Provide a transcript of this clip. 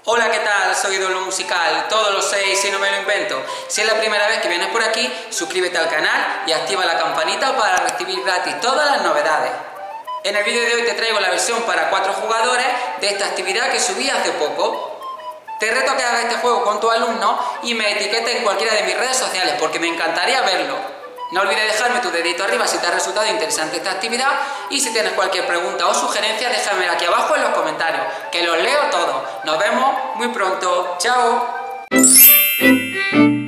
Hola, ¿qué tal? Soy Ídolo Musical, todos los 6 si no me lo invento. Si es la primera vez que vienes por aquí, suscríbete al canal y activa la campanita para recibir gratis todas las novedades. En el vídeo de hoy te traigo la versión para 4 jugadores de esta actividad que subí hace poco. Te reto a que hagas este juego con tus alumnos y me etiquetes en cualquiera de mis redes sociales porque me encantaría verlo. No olvides dejarme tu dedito arriba si te ha resultado interesante esta actividad y si tienes cualquier pregunta o sugerencia déjamela aquí abajo en los comentarios, que los leo todos. Nos vemos muy pronto. ¡Chao!